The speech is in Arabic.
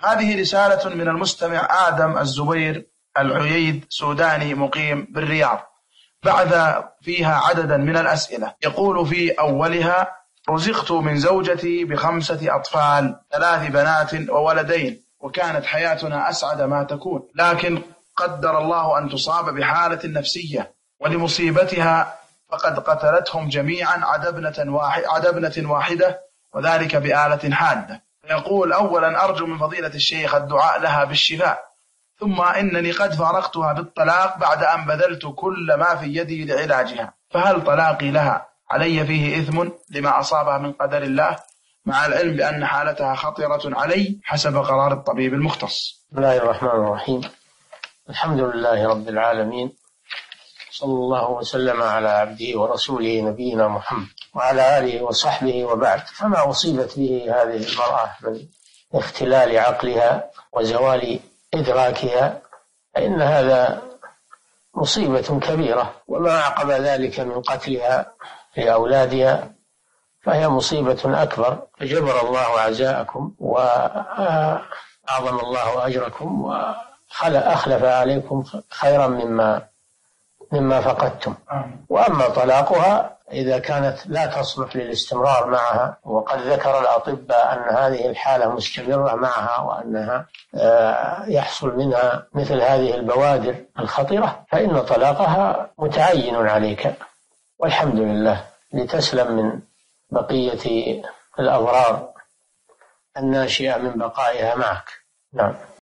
هذه رسالة من المستمع آدم الزبير العييد، سوداني مقيم بالرياض، بعث فيها عددا من الأسئلة. يقول في أولها: رزقت من زوجتي ب5 أطفال، 3 بنات وولدين، وكانت حياتنا أسعد ما تكون، لكن قدر الله أن تصاب بحالة نفسية، ولمصيبتها فقد قتلتهم جميعا عدا ابنة واحدة، وذلك بآلة حادة. يقول: أولا أرجو من فضيلة الشيخ الدعاء لها بالشفاء، ثم إنني قد فارقتها بالطلاق بعد أن بذلت كل ما في يدي لعلاجها، فهل طلاقي لها علي فيه إثم لما أصابها من قدر الله، مع العلم بأن حالتها خطرة علي حسب قرار الطبيب المختص؟ بسم الله الرحمن الرحيم. الحمد لله رب العالمين، صلى الله وسلم على عبده ورسوله نبينا محمد وعلى آله وصحبه، وبعد. فما أصيبت به هذه المرأة من اختلال عقلها وزوال إدراكها فإن هذا مصيبة كبيرة، وما عقب ذلك من قتلها لأولادها فهي مصيبة أكبر. فجبر الله عزاءكم وأعظم الله أجركم وأخلف عليكم خيرا مما فقدتم. وأما طلاقها إذا كانت لا تصلح للاستمرار معها، وقد ذكر الأطباء أن هذه الحالة مستمرة معها وأنها يحصل منها مثل هذه البوادر الخطرة، فإن طلاقها متعين عليك، والحمد لله، لتسلم من بقية الأضرار الناشئة من بقائها معك. نعم.